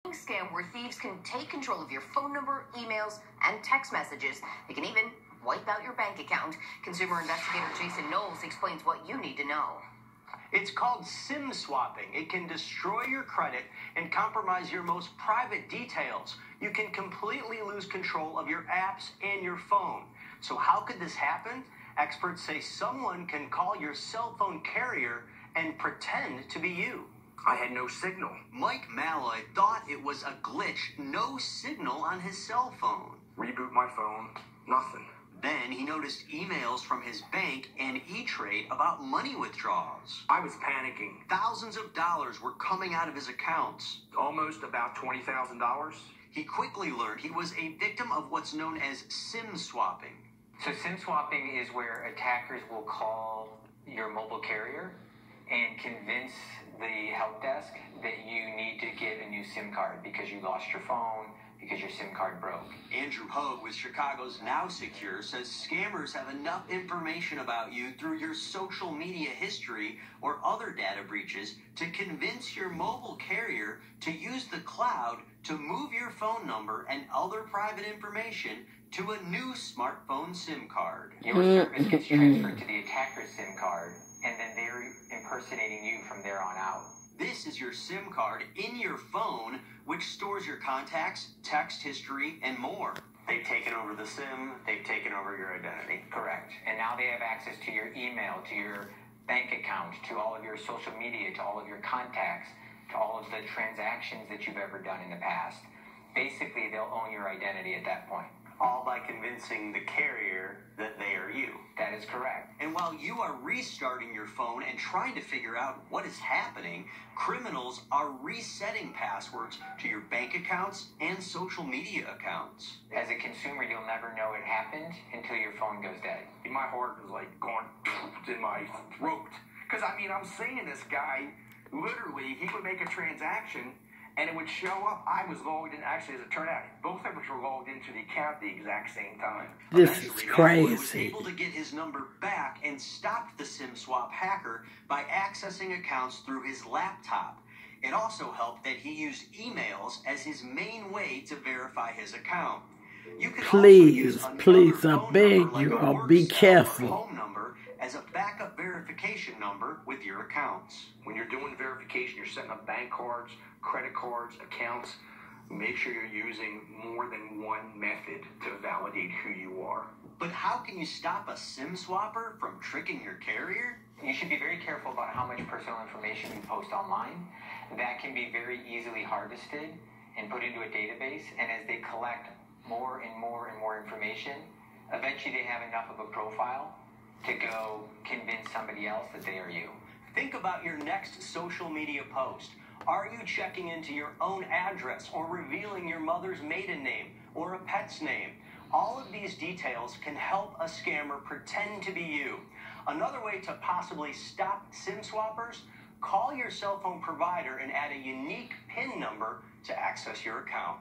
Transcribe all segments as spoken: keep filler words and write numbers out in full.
Scam where thieves can take control of your phone number, emails, and text messages. They can even wipe out your bank account. Consumer investigator Jason Knowles explains what you need to know. It's called SIM swapping. It can destroy your credit and compromise your most private details. You can completely lose control of your apps and your phone. So how could this happen? Experts say someone can call your cell phone carrier and pretend to be you. I had no signal. Mike Malloy thought it was a glitch, no signal on his cell phone. Reboot my phone, nothing. Then he noticed emails from his bank and E-Trade about money withdrawals. I was panicking. Thousands of dollars were coming out of his accounts. Almost about twenty thousand dollars. He quickly learned he was a victim of what's known as SIM swapping. So SIM swapping is where attackers will call your mobile carrier and convince the help desk that you need to get a new SIM card because you lost your phone, because your SIM card broke. Andrew Hogue with Chicago's Now Secure says scammers have enough information about you through your social media history or other data breaches to convince your mobile carrier to use the cloud to move your phone number and other private information to a new smartphone SIM card. Your service gets transferred to the attacker's SIM card, and then they're impersonating you from there on out. This is your SIM card in your phone, which stores your contacts, text history, and more. They've taken over the SIM, they've taken over your identity. Correct. And now they have access to your email, to your bank account, to all of your social media, to all of your contacts, to all of the transactions that you've ever done in the past. Basically, they'll own your identity at that point. All by convincing the carrier that they are you. That is correct. And while you are restarting your phone and trying to figure out what is happening, criminals are resetting passwords to your bank accounts and social media accounts. As a consumer, you'll never know it happened until your phone goes dead. My heart was like going in my throat. Because, I mean, I'm seeing this guy, literally, he would make a transaction and it would show up. I was logged in. Actually, as it turned out, both of us were logged into the account at the exact same time. This is crazy. He was able to get his number back and stopped the SIM swap hacker by accessing accounts through his laptop. It also helped that he used emails as his main way to verify his account. You can please, please, I beg you all, be careful. Home number as a backup verification number with your accounts. When you're doing verification, you're setting up bank cards, credit cards, accounts. Make sure you're using more than one method to validate who you are. But how can you stop a SIM swapper from tricking your carrier? You should be very careful about how much personal information you post online. That can be very easily harvested and put into a database, and as they collect more and more and more information, eventually they have enough of a profile to go convince somebody else that they are you. Think about your next social media post. Are you checking into your own address or revealing your mother's maiden name or a pet's name? All of these details can help a scammer pretend to be you. Another way to possibly stop SIM swappers, call your cell phone provider and add a unique PIN number to access your account.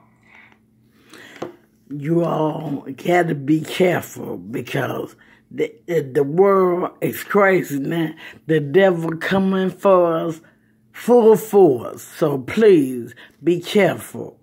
You all gotta be careful because the, the world is crazy now. The devil coming for us full force. So please be careful.